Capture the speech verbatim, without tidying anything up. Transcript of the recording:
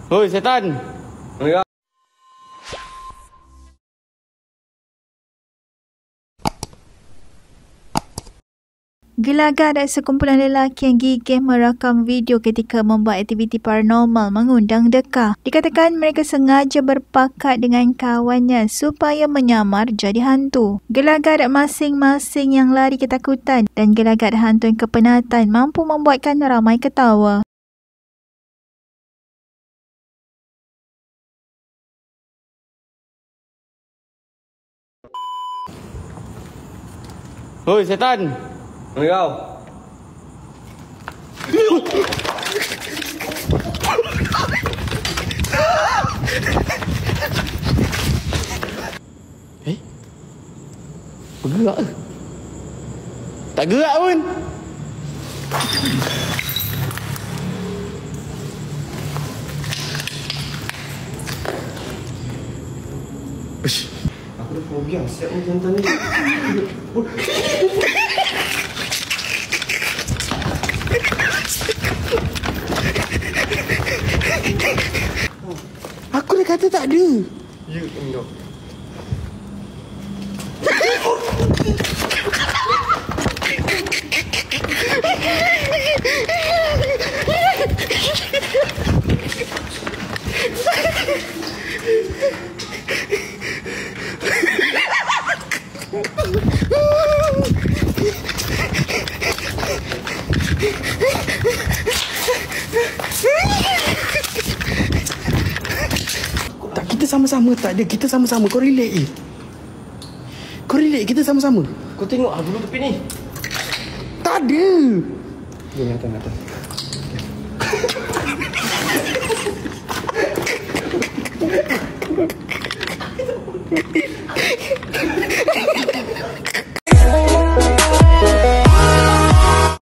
Hoi setan. Enggak. Gelagat sekumpulan lelaki yang gigih merakam video ketika membuat aktiviti paranormal mengundang dekah. Dikatakan mereka sengaja berpakat dengan kawannya supaya menyamar jadi hantu. Gelagat masing-masing yang lari ketakutan dan gelagat hantu yang kepenatan mampu membuatkan ramai ketawa. Hoi setan. Kau. Eh? Bergerak ke? Tak gerak pun. Ush. Aku dah fobia siap ni jantan ni. Aku dah kata tak ada. Ya, enggak. Tak, kita sama-sama. Tak ada, kita sama-sama. Kau relax je. Kau relax, kita sama-sama. Kau tengok ah dulu tepi ni. Tak ada. Jom atas, atas.